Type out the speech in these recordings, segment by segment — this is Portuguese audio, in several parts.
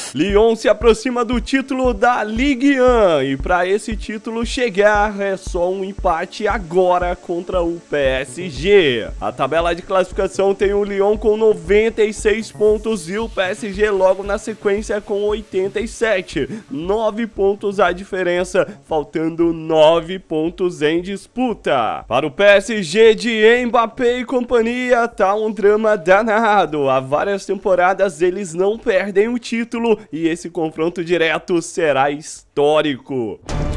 Lyon se aproxima do título da Ligue 1 e para esse título chegar é só um empate agora contra o PSG. A tabela de classificação tem o Lyon com 96 pontos e o PSG logo na sequência com 87. 9 pontos a diferença, faltando 9 pontos em disputa. Para o PSG de Mbappé e companhia tá um drama danado. Há várias temporadas eles não perdem o título e esse confronto direto será histórico.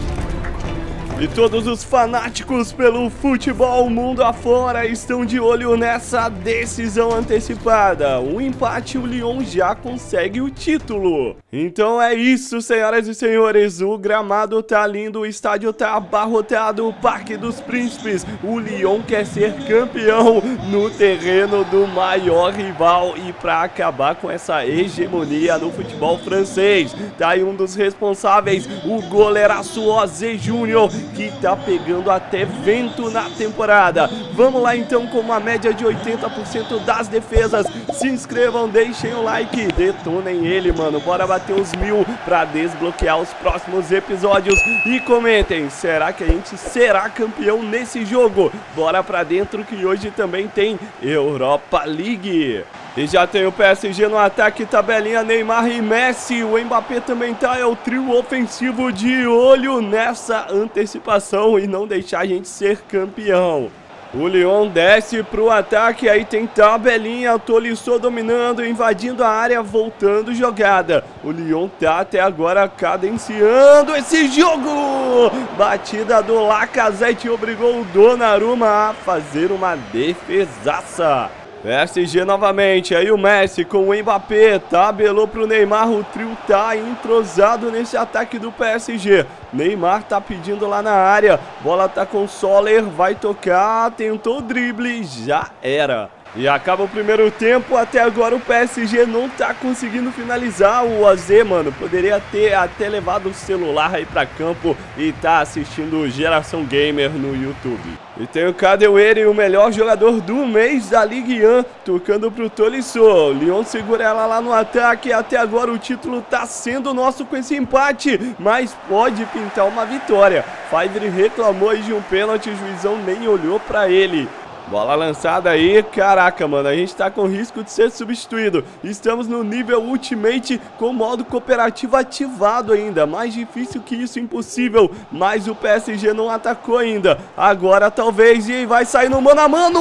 E todos os fanáticos pelo futebol mundo afora estão de olho nessa decisão antecipada. Um empate, o Lyon já consegue o título. Então é isso, senhoras e senhores. O gramado tá lindo, o estádio tá abarrotado, o Parque dos Príncipes. O Lyon quer ser campeão no terreno do maior rival. E para acabar com essa hegemonia no futebol francês, tá aí um dos responsáveis, o goleiraço Osé Júnior, que tá pegando até vento na temporada. Vamos lá então com uma média de 80% das defesas. Se inscrevam, deixem o like, detonem ele, mano. Bora bater os 1000 pra desbloquear os próximos episódios. E comentem, será que a gente será campeão nesse jogo? Bora pra dentro que hoje também tem Europa League. E já tem o PSG no ataque, tabelinha Neymar e Messi. O Mbappé também tá, é o trio ofensivo de olho nessa antecipação e não deixar a gente ser campeão. O Lyon desce pro ataque, aí tem tabelinha, Tolisso dominando, invadindo a área, voltando jogada. O Lyon tá até agora cadenciando esse jogo. Batida do Lacazette obrigou o Donnarumma a fazer uma defesaça. PSG novamente, aí o Messi com o Mbappé, tabelou pro Neymar, o trio tá entrosado nesse ataque do PSG. Neymar tá pedindo lá na área, bola tá com o Soler, vai tocar, tentou o drible, já era. E acaba o primeiro tempo, até agora o PSG não tá conseguindo finalizar. O Osé, mano, poderia ter até levado o celular aí pra campo e tá assistindo Geração Gamer no YouTube. E tem o Kadewere, o melhor jogador do mês da Ligue 1, tocando pro Tolisso. Lyon segura ela lá no ataque, até agora o título tá sendo nosso com esse empate, mas pode pintar uma vitória. Favre reclamou aí de um pênalti, o juizão nem olhou pra ele. Bola lançada aí, caraca, mano, a gente tá com risco de ser substituído. Estamos no nível Ultimate com o modo cooperativo ativado ainda. Mais difícil que isso, impossível. Mas o PSG não atacou ainda. Agora talvez, e vai sair no mano a mano.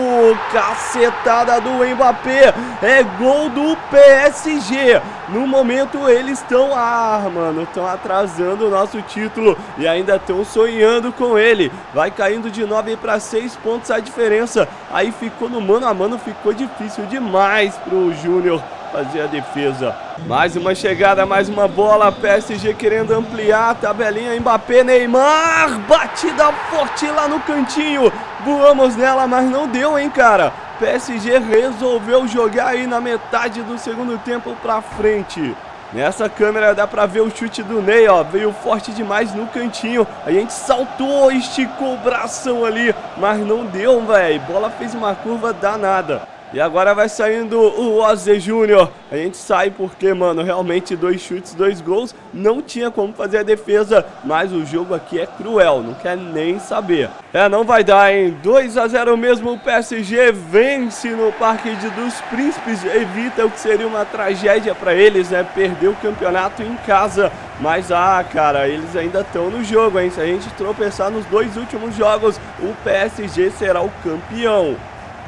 Cacetada do Mbappé. É gol do PSG. No momento eles estão, mano, estão atrasando o nosso título e ainda estão sonhando com ele. Vai caindo de 9 para 6 pontos a diferença. Aí ficou no mano a mano, ficou difícil demais pro Júnior fazer a defesa. Mais uma chegada, mais uma bola, PSG querendo ampliar, tabelinha Mbappé, Neymar, batida forte lá no cantinho, voamos nela, mas não deu, hein, cara. PSG resolveu jogar aí na metade do segundo tempo pra frente. Nessa câmera dá pra ver o chute do Ney, ó, veio forte demais no cantinho, a gente saltou, esticou o bração ali, mas não deu, velho, bola fez uma curva danada. E agora vai saindo o Osé Júnior. A gente sai porque, mano, realmente 2 chutes, 2 gols. Não tinha como fazer a defesa, mas o jogo aqui é cruel, não quer nem saber. Não vai dar, hein? 2 a 0 mesmo, o PSG vence no Parque dos Príncipes. Evita o que seria uma tragédia pra eles, né? Perder o campeonato em casa. Mas, cara, eles ainda estão no jogo, hein? Se a gente tropeçar nos 2 últimos jogos, o PSG será o campeão.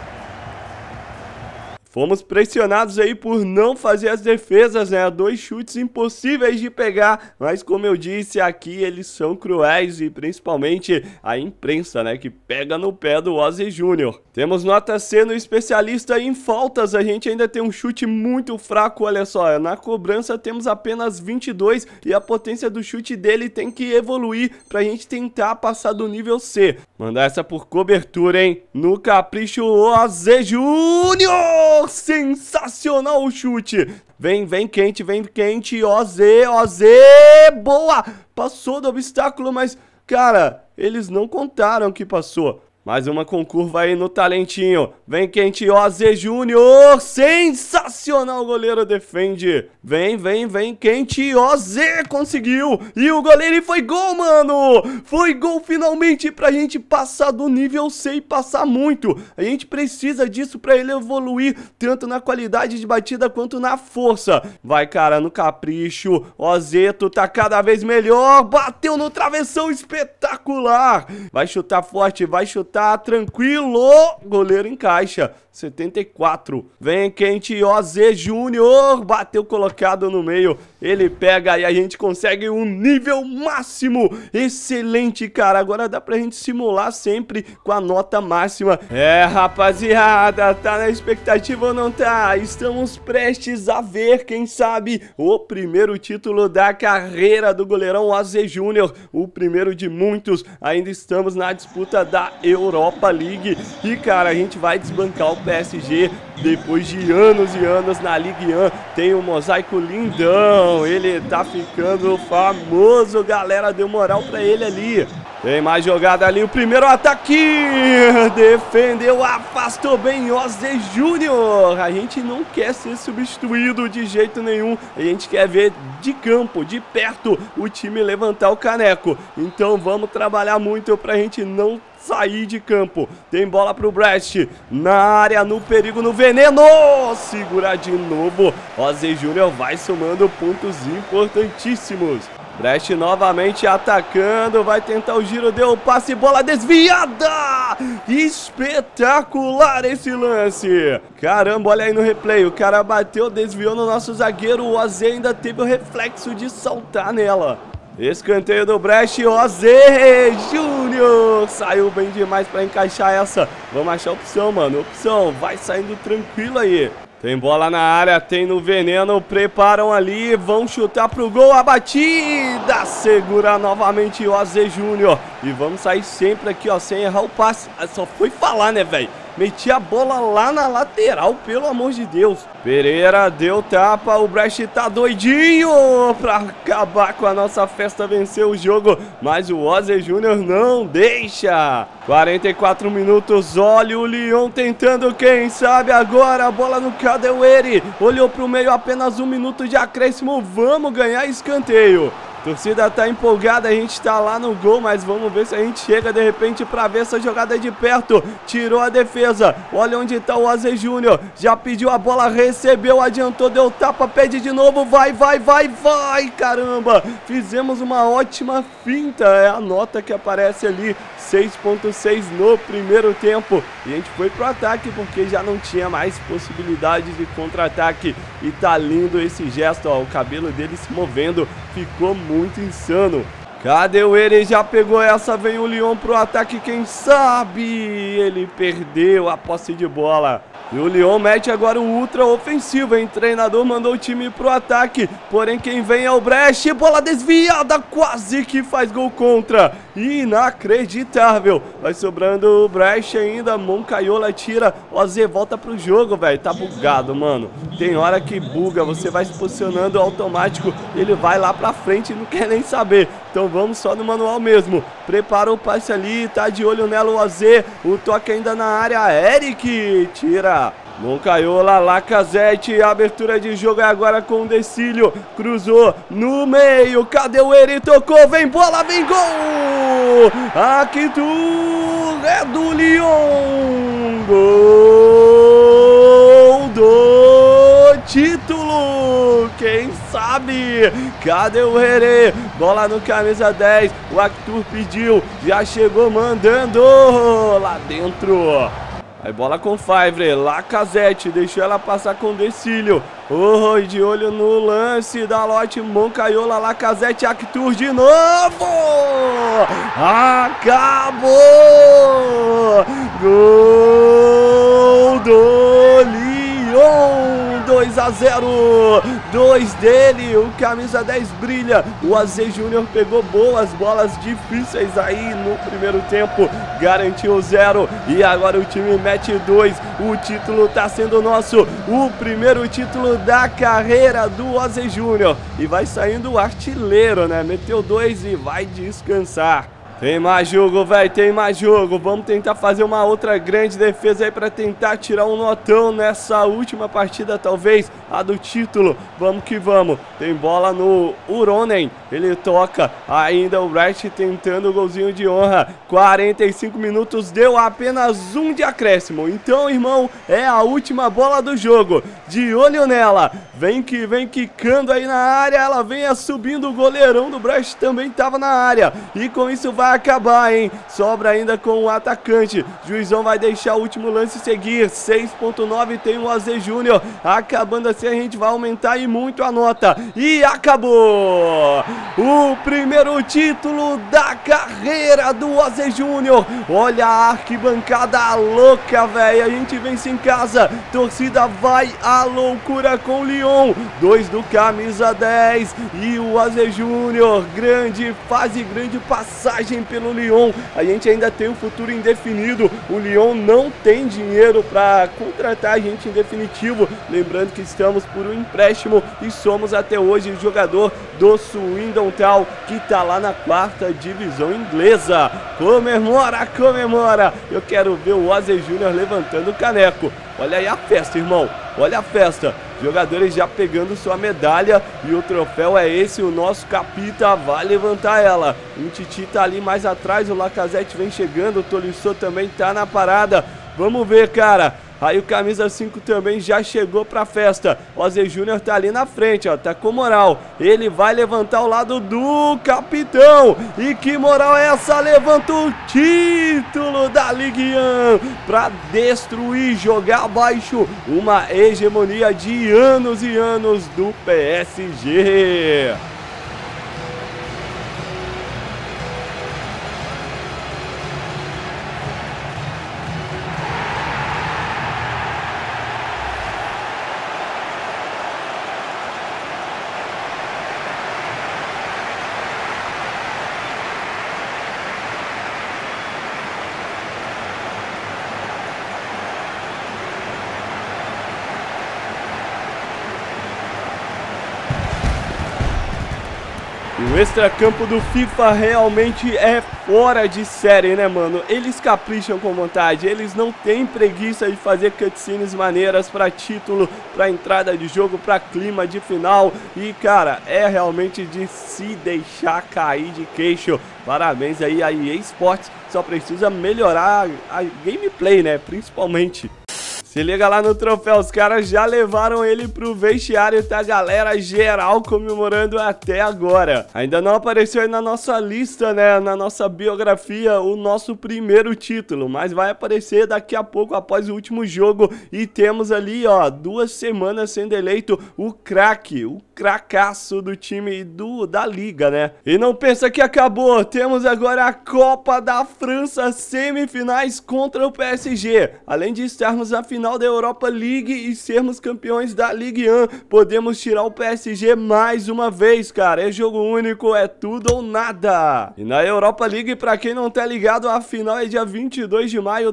Fomos pressionados aí por não fazer as defesas, né? 2 chutes impossíveis de pegar, mas como eu disse, aqui eles são cruéis e principalmente a imprensa, né? Que pega no pé do Osé Júnior. Temos nota C no especialista em faltas, a gente ainda tem um chute muito fraco, olha só. Na cobrança temos apenas 22 e a potência do chute dele tem que evoluir pra gente tentar passar do nível C. Mandar essa por cobertura, hein? No capricho, Osé Júnior! Sensacional o chute. Vem quente, Osé, boa! Passou do obstáculo, mas, cara, eles não contaram que passou. Mais uma com curva aí no talentinho. Vem quente, Ozzy Júnior. Sensacional, o goleiro defende. Vem quente, Ozzy conseguiu. E o goleiro e foi gol, mano. Foi gol finalmente pra gente passar do nível C e passar muito. A gente precisa disso pra ele evoluir tanto na qualidade de batida quanto na força. Vai, cara, no capricho. Ozeto tá cada vez melhor. Bateu no travessão, espetacular. Vai chutar forte, vai chutar tranquilo, goleiro encaixa, 74, vem quente, Ozzy Júnior, bateu colocado no meio, ele pega e a gente consegue um nível máximo, excelente, cara, agora dá pra gente simular sempre com a nota máxima. É, rapaziada, tá na expectativa ou não tá? Estamos prestes a ver, quem sabe, o primeiro título da carreira do goleirão Ozzy Júnior, o primeiro de muitos, ainda estamos na disputa da Europa League e, cara, a gente vai desbancar o PSG depois de anos e anos na Ligue 1. Tem um mosaico lindão, ele tá ficando famoso, galera, deu moral pra ele ali. Tem mais jogada ali, o primeiro ataque, defendeu, afastou bem Ozzy Júnior. A gente não quer ser substituído de jeito nenhum, a gente quer ver de campo, de perto, o time levantar o caneco. Então vamos trabalhar muito pra gente não sair de campo. Tem bola pro Brest, na área, no perigo, no veneno, segura de novo. Ozzy Júnior vai somando pontos importantíssimos. Brest novamente atacando, vai tentar o giro, deu o passe, bola desviada! Espetacular esse lance! Caramba, olha aí no replay, o cara bateu, desviou no nosso zagueiro, o Ozzy ainda teve o reflexo de saltar nela. Escanteio do Brest, Ozzy Júnior, saiu bem demais pra encaixar essa. Vamos achar opção, mano, opção, vai saindo tranquilo aí. Tem bola na área, tem no veneno, preparam ali, vão chutar pro gol, a batida, segura novamente o Ozzy Júnior. E vamos sair sempre aqui, ó, sem errar o passe. Só foi falar, né, velho? Meti a bola lá na lateral, pelo amor de Deus. Pereira deu tapa, o Brest tá doidinho pra acabar com a nossa festa, vencer o jogo. Mas o Ozzy Júnior não deixa. 44 minutos, olha o Lyon tentando, quem sabe agora, a bola no Kadewere. Olhou pro meio, apenas 1 minuto de acréscimo, vamos ganhar escanteio. Torcida tá empolgada, a gente tá lá no gol, mas vamos ver se a gente chega de repente pra ver essa jogada de perto. Tirou a defesa, olha onde tá o Ozzy Júnior, já pediu a bola, recebeu, adiantou, deu tapa, pede de novo, vai, caramba. Fizemos uma ótima finta, é a nota que aparece ali, 6.6 no primeiro tempo. E a gente foi pro ataque porque já não tinha mais possibilidade de contra-ataque. E tá lindo esse gesto, ó, o cabelo dele se movendo, ficou muito insano. Cadê o ele? Já pegou essa, vem o Lyon pro ataque, quem sabe? Ele perdeu a posse de bola. E o Lyon mete agora o ultra ofensivo, hein? Treinador mandou o time pro ataque, porém quem vem é o Brest, bola desviada, quase que faz gol contra. Inacreditável. Vai sobrando o Brest ainda, Moncaiola tira, Ozzy volta pro jogo, velho. Tá bugado, mano. Tem hora que buga, você vai se posicionando automático, ele vai lá pra frente e não quer nem saber. Então vamos só no manual mesmo. Prepara o passe ali, tá de olho nela o Ozzy, o toque ainda na área, Eric tira. Moncaiola, Lacazette, abertura de jogo é agora com o Decílio, cruzou no meio, cadê o Eri, tocou, vem bola, vem gol! Aqui tu é do Lyon, gol do título, quem sabe? Cadê o Herê? Bola no camisa 10, o Arthur pediu, já chegou mandando lá dentro. Aí bola com Favre, Lacazette, deixou ela passar com Decílio. Oh, de olho no lance da lote, Moncaiola, Lacazette, Arthur de novo! Acabou! Gol do Lyon! 2-0, 2 dele, o camisa 10 brilha, o Ozzy Júnior pegou boas bolas difíceis aí no primeiro tempo, garantiu 0 e agora o time mete 2, o título tá sendo nosso, o primeiro título da carreira do Ozzy Júnior e vai saindo o artilheiro, né, meteu 2 e vai descansar. Tem mais jogo, velho, tem mais jogo. Vamos tentar fazer uma outra grande defesa aí pra tentar tirar um notão nessa última partida, talvez a do título. Vamos que vamos. Tem bola no Uronen. Ele toca. Ainda o Wright tentando o golzinho de honra. 45 minutos, deu apenas um de acréscimo. Então, irmão, é a última bola do jogo. De olho nela. Vem que vem quicando aí na área. Ela vem subindo. O goleirão do Wright também tava na área. E com isso vai acabar, hein? Sobra ainda com o atacante. Juizão vai deixar o último lance seguir. 6.9 tem o AZ Júnior. Acabando assim, a gente vai aumentar e muito a nota. E acabou! O primeiro título da carreira do AZ Júnior. Olha a arquibancada louca, velho. A gente vence em casa. Torcida vai à loucura com o Lyon. 2 do camisa 10. E o AZ Júnior. Grande fase, grande passagem pelo Lyon. A gente ainda tem um futuro indefinido. O Lyon não tem dinheiro para contratar a gente em definitivo. Lembrando que estamos por um empréstimo e somos até hoje jogador do Swindon Town, que tá lá na 4ª divisão inglesa. Comemora, comemora. Eu quero ver o AZ Júnior levantando o caneco. Olha aí a festa, irmão. Olha a festa. Jogadores já pegando sua medalha. E o troféu é esse. O nosso capita vai levantar ela. O Titi tá ali mais atrás. O Lacazette vem chegando. O Tolisso também tá na parada. Vamos ver, cara. Aí o camisa 5 também já chegou pra festa. O AZ Júnior tá ali na frente, ó, tá com moral. Ele vai levantar o lado do capitão. E que moral é essa? Levanta o título da Ligue 1 pra destruir, jogar abaixo uma hegemonia de anos e anos do PSG. O extracampo do FIFA realmente é fora de série, né, mano? Eles capricham com vontade, eles não têm preguiça de fazer cutscenes maneiras pra título, pra entrada de jogo, pra clima de final. E, cara, é realmente de se deixar cair de queixo. Parabéns aí a EA Sports, só precisa melhorar a gameplay, né, principalmente. Se liga lá no troféu, os caras já levaram ele pro vestiário, tá, galera? Geral comemorando até agora. Ainda não apareceu aí na nossa lista, né, na nossa biografia, o nosso primeiro título, mas vai aparecer daqui a pouco, após o último jogo. E temos ali, ó, 2 semanas sendo eleito o craque, o cracaço do time da liga, né? E não pensa que acabou, temos agora a Copa da França, semifinais contra o PSG. Além de estarmos na final da Europa League e sermos campeões da Ligue 1, podemos tirar o PSG mais uma vez, cara. É jogo único, é tudo ou nada. E na Europa League, pra quem não tá ligado, a final é dia 22 de maio de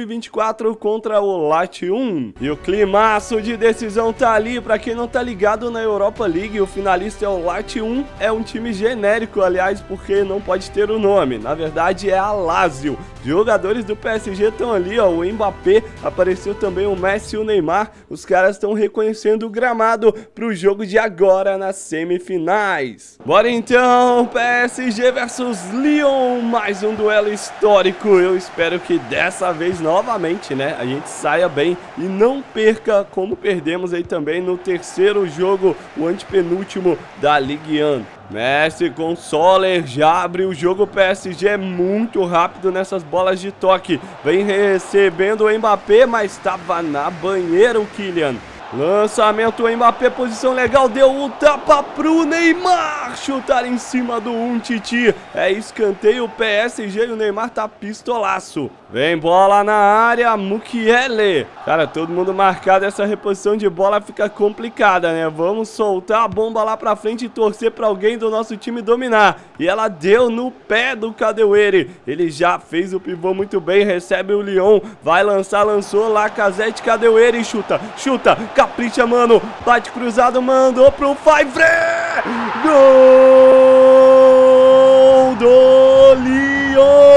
2024 contra o Latium. E o climaço de decisão tá ali. Pra quem não tá ligado, na Europa League, o finalista é o Latium. É um time genérico, aliás, porque não pode ter o nome. Na verdade, é a Lazio. Jogadores do PSG estão ali, ó. O Mbappé, apareceu também o Messi e o Neymar. Os caras estão reconhecendo o gramado pro jogo de agora nas semifinais. Bora então, PSG versus Lyon, mais um duelo histórico. Eu espero que dessa vez, novamente, né, a gente saia bem e não perca como perdemos aí também no terceiro jogo, o antepenúltimo da Ligue 1. Messi com Soler já abre o jogo. O PSG é muito rápido nessas bolas de toque. Vem recebendo o Mbappé, mas estava na banheira o Kylian. Lançamento, o Mbappé, posição legal, deu o tapa pro Neymar, chutar em cima do Titi. É escanteio, o PSG e o Neymar tá pistolaço. Vem bola na área, Mukiele. Cara, todo mundo marcado, essa reposição de bola fica complicada, né? Vamos soltar a bomba lá pra frente e torcer pra alguém do nosso time dominar. E ela deu no pé do Kadewere. Ele já fez o pivô muito bem, recebe o Lyon, vai lançar, lançou, Lacazette, Kadewere, chuta, chuta, capricha, mano, bate cruzado, mandou pro Favre. Gol do Lyon!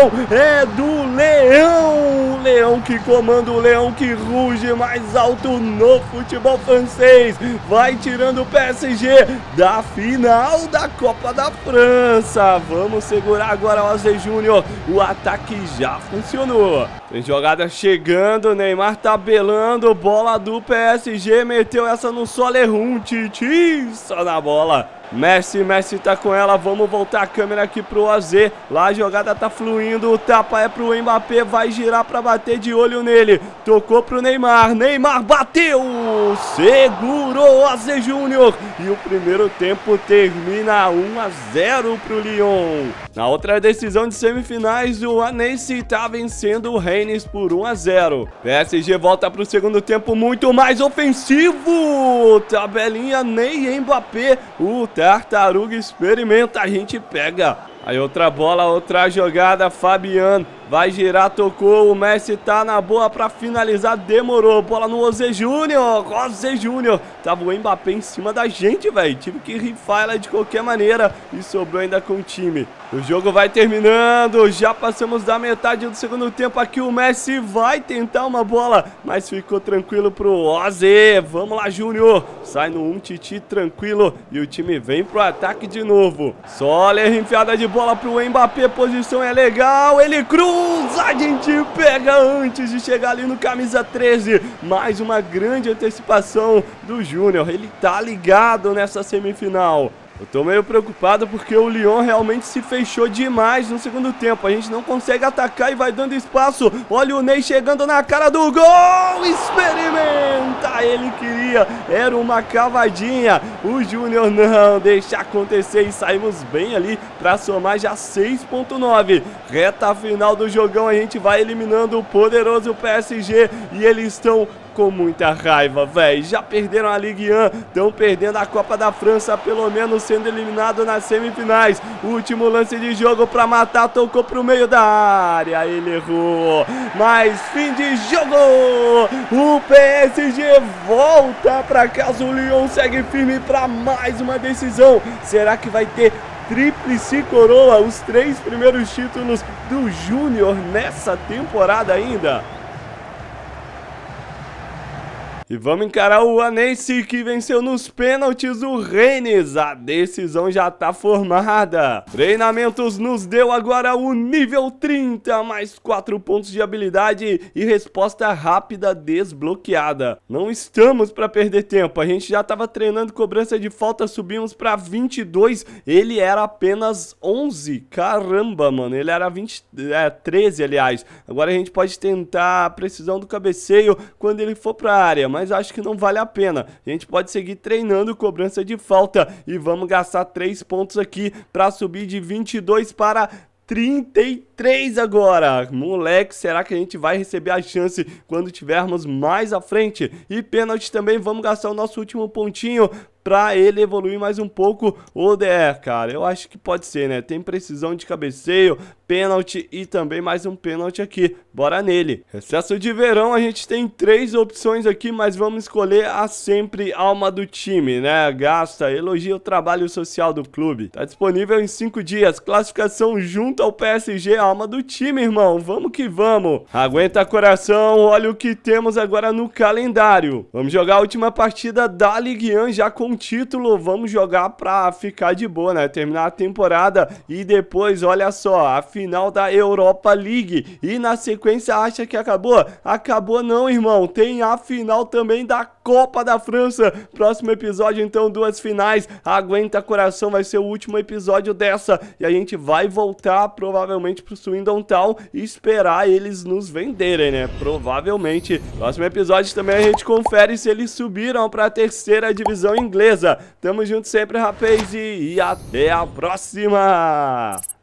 não, é do Leão. O Leão que comanda, o Leão que ruge mais alto no futebol francês. Vai tirando o PSG da final da Copa da França. Vamos segurar agora o Ozzy Júnior. O ataque já funcionou. Tem jogada chegando, Neymar tabelando, bola do PSG, meteu essa no Solerum, Titi, só na bola. Messi tá com ela, vamos voltar a câmera aqui pro AZ, lá a jogada tá fluindo, o tapa é pro Mbappé, vai girar pra bater de olho nele, tocou pro Neymar, Neymar bateu, segurou o AZ Júnior, e o primeiro tempo termina 1-0 pro Lyon. Na outra decisão de semifinais, o Annecy tá vencendo o Rennes por 1-0. PSG volta pro segundo tempo muito mais ofensivo, tabelinha Ney Mbappé, o Tartaruga experimenta, a gente pega. Aí outra bola, outra jogada, Fabian vai girar, tocou, o Messi tá na boa pra finalizar, demorou, bola no Ozzy Júnior, tava o Mbappé em cima da gente, velho, tive que rifar ela de qualquer maneira e sobrou ainda com o time. O jogo vai terminando, já passamos da metade do segundo tempo aqui, o Messi vai tentar uma bola, mas ficou tranquilo pro Ozzy, vamos lá Júnior, sai no Titi tranquilo e o time vem pro ataque de novo. Soler, enfiada de bola pro Mbappé, posição é legal, ele cruza, a gente pega antes de chegar ali no camisa 13, mais uma grande antecipação do Júnior, ele tá ligado nessa semifinal. Eu tô meio preocupado porque o Lyon realmente se fechou demais no segundo tempo. A gente não consegue atacar e vai dando espaço. Olha o Ney chegando na cara do gol. Experimenta. Ele queria. Era uma cavadinha. O Júnior não deixa acontecer e saímos bem ali para somar já 6.9. Reta final do jogão. A gente vai eliminando o poderoso PSG e eles estão com muita raiva, velho. Já perderam a Ligue 1, estão perdendo a Copa da França, pelo menos sendo eliminado nas semifinais. Último lance de jogo pra matar, tocou pro meio da área, ele errou. Mas fim de jogo, o PSG volta pra casa, o Lyon segue firme pra mais uma decisão. Será que vai ter tríplice coroa, os 3 primeiros títulos do Júnior nessa temporada ainda? E vamos encarar o Annecy, que venceu nos pênaltis o Rennes. A decisão já tá formada. Treinamentos nos deu agora o nível 30, mais 4 pontos de habilidade e resposta rápida desbloqueada. Não estamos para perder tempo. A gente já tava treinando cobrança de falta, subimos para 22. Ele era apenas 11. Caramba, mano. Ele era 13, aliás. Agora a gente pode tentar a precisão do cabeceio quando ele for para a área, mas acho que não vale a pena. A gente pode seguir treinando cobrança de falta e vamos gastar 3 pontos aqui para subir de 22 para 33 agora. Moleque, será que a gente vai receber a chance quando tivermos mais à frente? E pênalti também, vamos gastar o nosso último pontinho pra ele evoluir mais um pouco. O DR, cara, eu acho que pode ser, né? Tem precisão de cabeceio, pênalti e também mais um pênalti aqui. Bora nele. Recesso de verão, a gente tem 3 opções aqui, mas vamos escolher a sempre alma do time, né? Gasta, elogia o trabalho social do clube. Tá disponível em 5 dias. Classificação junto ao PSG, alma do time, irmão. Vamos que vamos. Aguenta coração, olha o que temos agora no calendário. Vamos jogar a última partida da Ligue 1 já com título. Vamos jogar pra ficar de boa, né? Terminar a temporada e depois, olha só, a final da Europa League. E na sequência acha que acabou? Acabou não, irmão. Tem a final também da Copa da França. Próximo episódio, então, 2 finais. Aguenta coração, vai ser o último episódio dessa. E a gente vai voltar provavelmente pro Swindon Town e esperar eles nos venderem, né? Provavelmente. Próximo episódio também a gente confere se eles subiram pra 3ª divisão inglesa. Tamo junto sempre, rapaz, e até a próxima!